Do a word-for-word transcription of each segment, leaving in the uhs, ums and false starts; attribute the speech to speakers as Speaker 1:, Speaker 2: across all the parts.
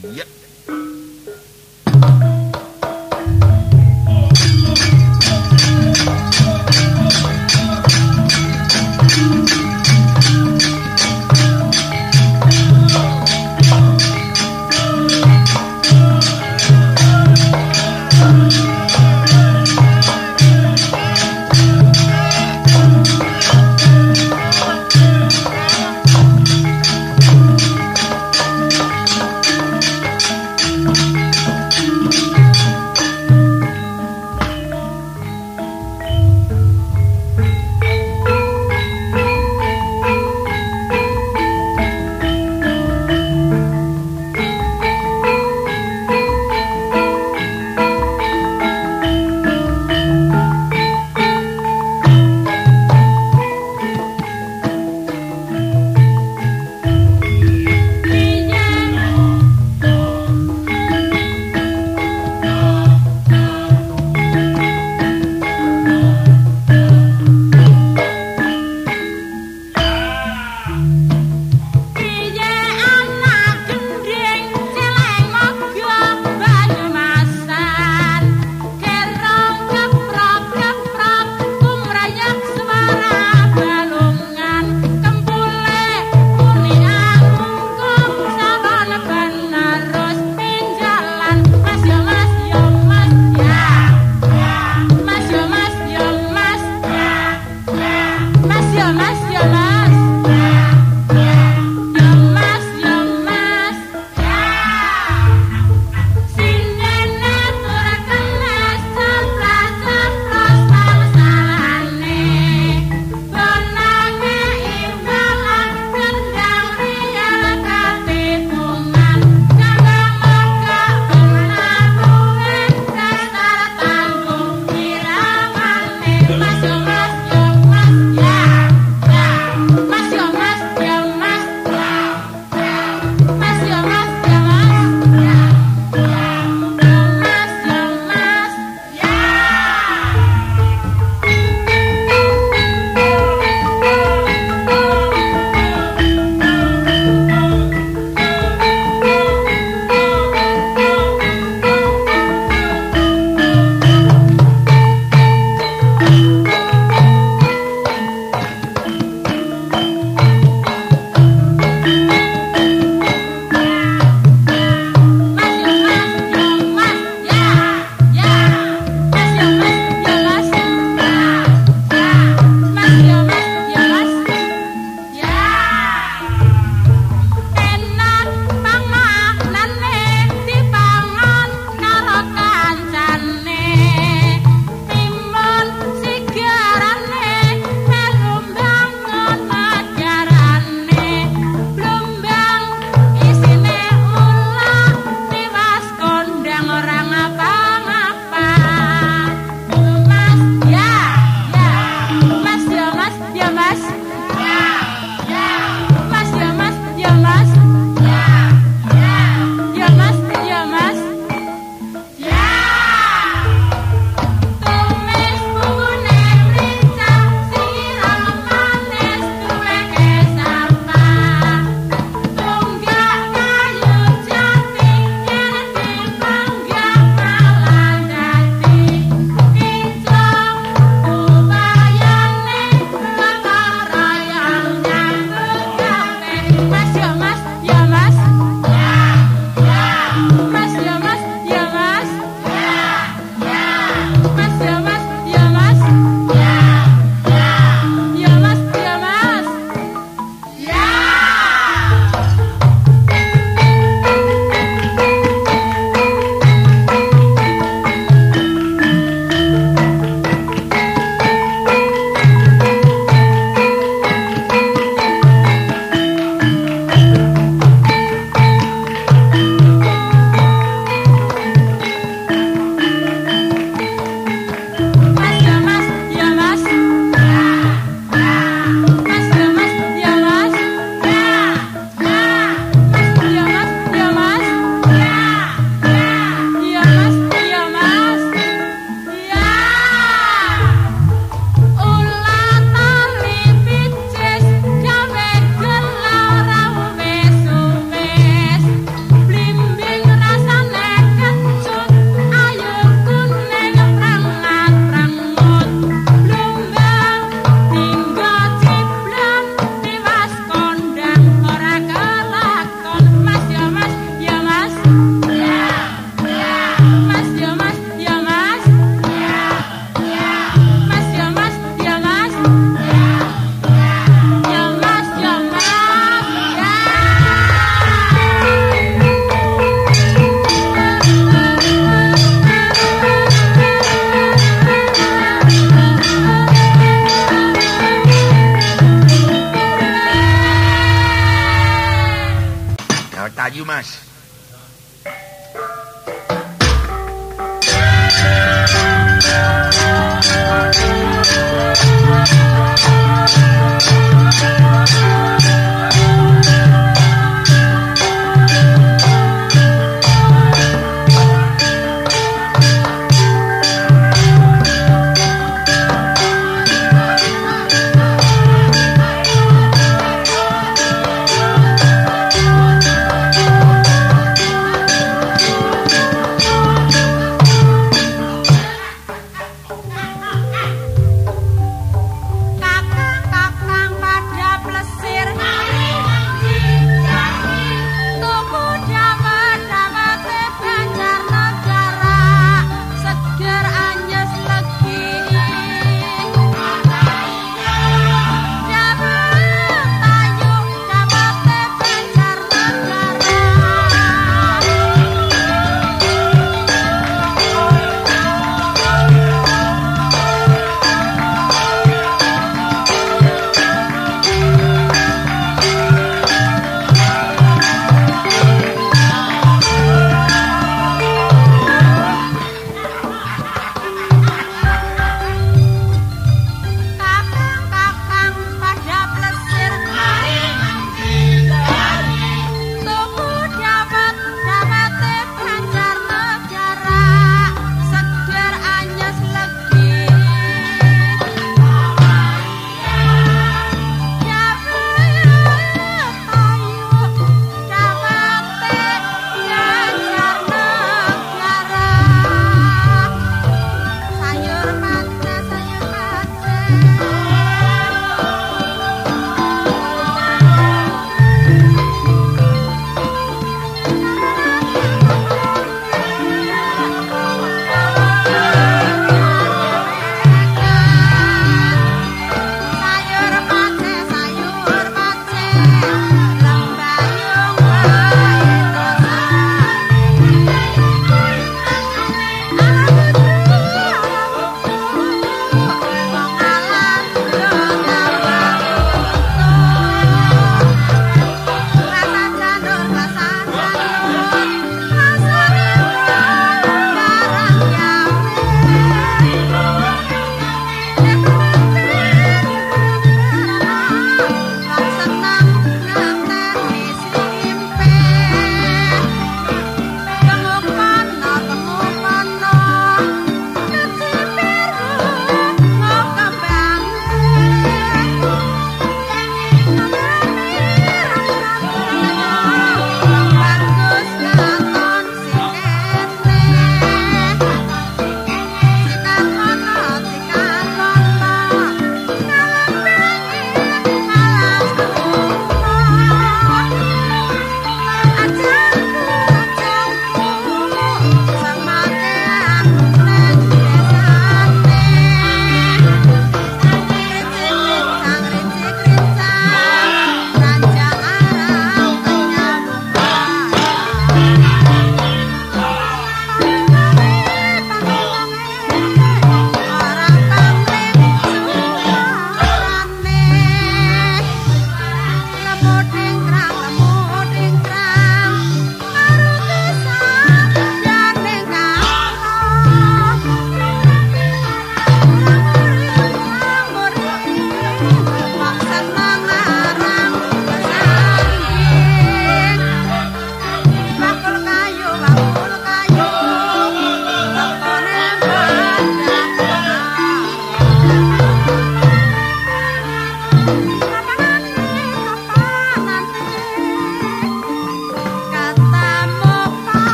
Speaker 1: Iya. tayu Mas.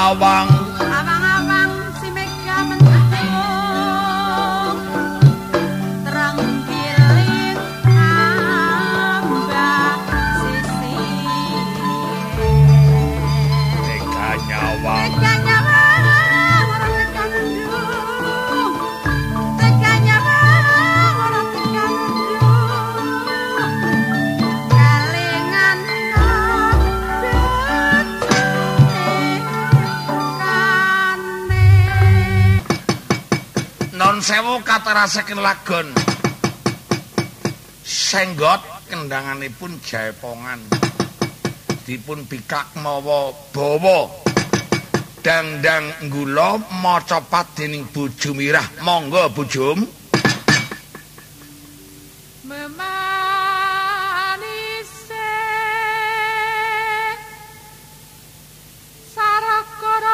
Speaker 1: awang
Speaker 2: awang-awang si mega mendung terang giling ambak sisi
Speaker 1: tega nyawang
Speaker 2: tega nyawang orang tega mendung tega nyawang orang tega mendung kalingan
Speaker 1: non sewu katarasaken lagon senggot kendanganipun jaepongan dipun bikak mawa bawa dangdang nggula maca pat dening bojo mirah monggo bojom
Speaker 2: memanise sarakara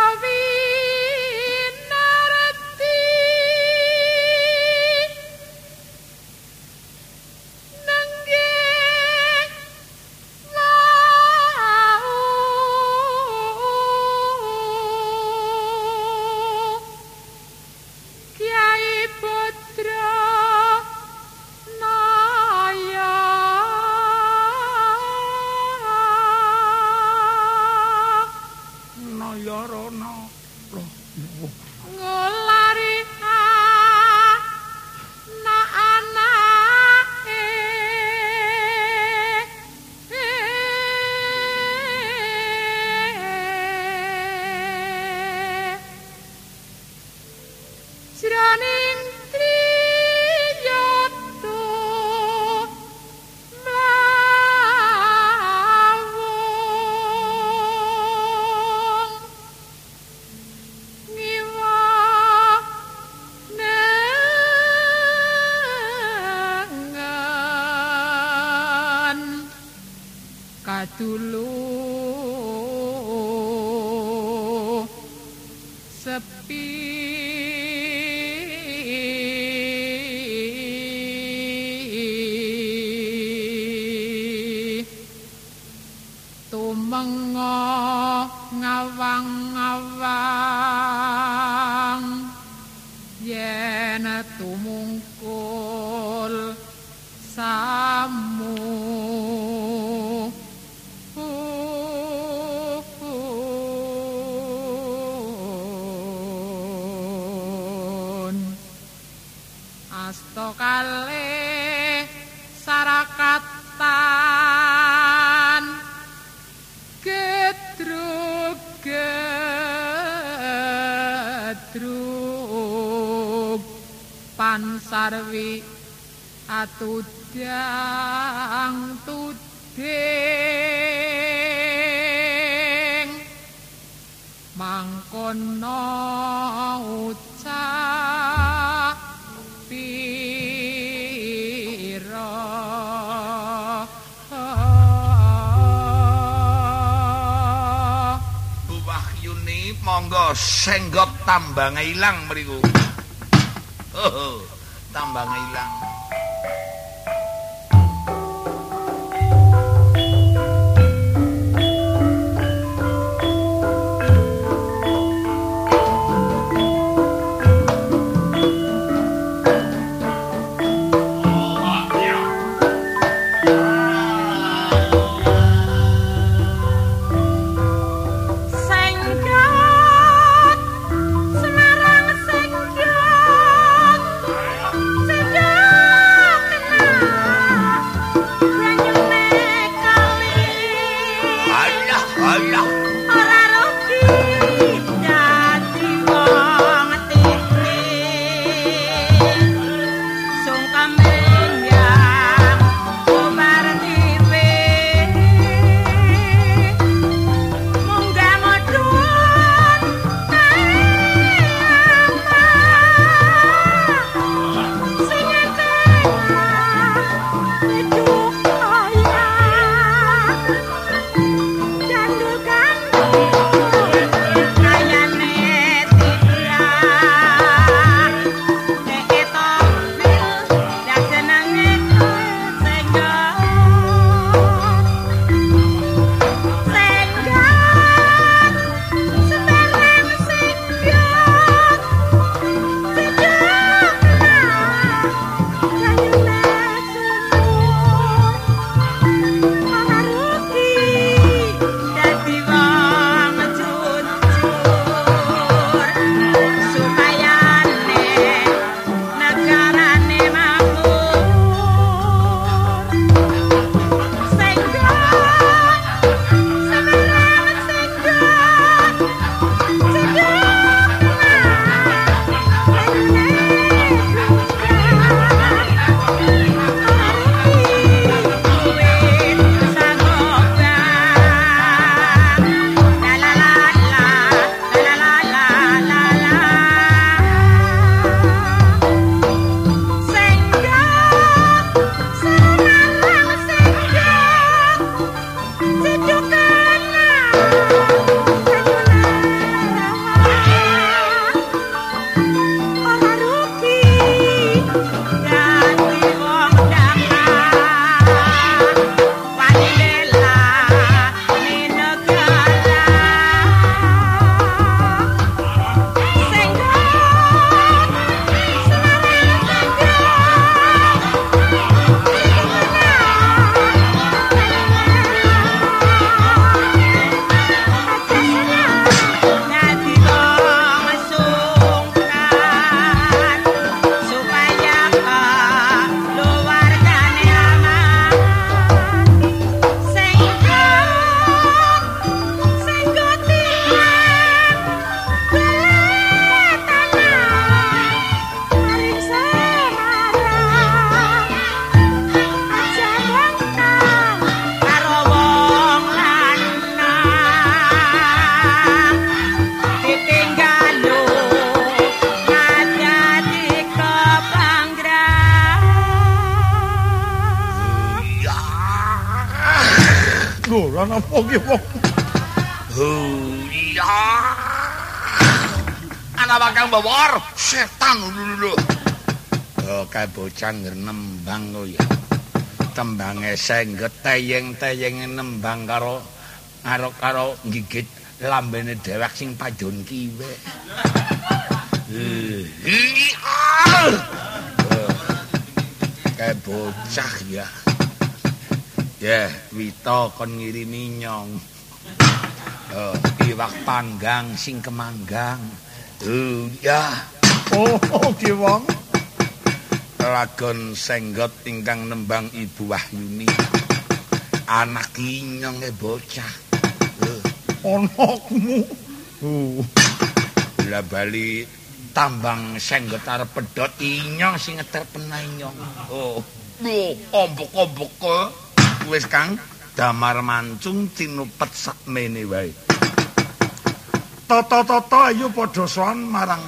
Speaker 2: winarti nenggih wau Kyai Putra Naya
Speaker 1: Naya Rana loh
Speaker 2: ngulari anak anake jroning triyata mlawung ngiwa nengan kadulu sepi tumenga ngawang-ngawang yen tumungkul samu asta kalih sarakatan gedrug gedrug pansarwi atudang tuding mangkono ucap pira
Speaker 1: Bu Wahyuni monggo senggot tambang ilang mriku oh tambang ilang
Speaker 2: Senggot Semarang senggot senggot
Speaker 3: Lho, lan apa ki wong?
Speaker 1: Oh iya. Ana bakal bawor setan lho. Oh kae bocah nembang kok ya. Tembange sengget teyeng-teyenge nembang karo karo karo gigit lambene dhewek sing padon kiwe. Eh. Kae bocah ya. Ya, Wito kon ngirimi nyong. Oh, iwak panggang sing kemanggang. Oh, ya.
Speaker 3: Oh, ki wong.
Speaker 1: Lagon senggot ingkang nembang Ibu Wahyuni. Anak inyong e bocah. Oh.
Speaker 3: Anakmu. Oh.
Speaker 1: Lah bali tambang senggot arep pedhot inyong sing ngeter penah inyong. Oh. Lho, ombok-ombok kok. Wis Kang, damar mancung tinupet sakmene wae.
Speaker 3: Toto-toto ayo padha sowan marang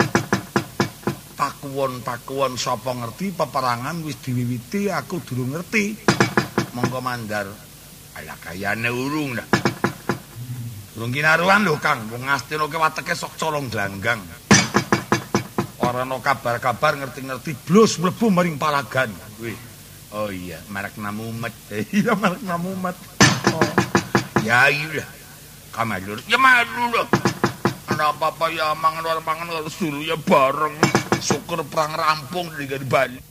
Speaker 1: pakuwon-pakuwon sapa ngerti peperangan wis diwiwiti aku durung ngerti. Monggo mandar. Ala kayane urung dah. Durung kinaruan lho Kang, wong Astina ke wateke sok colong glanggang. Ora ana kabar-kabar ngerti-ngerti blos mlebu maring palagan. Wih. Oh iya, merek Namumet.
Speaker 3: Iya, merek Namumet.
Speaker 1: Oh. Ya iya. Kamalur. Ya malu loh. Ana apa-apa ya mangan-mangan harus dulu ya bareng. Syukur perang rampung di Bali.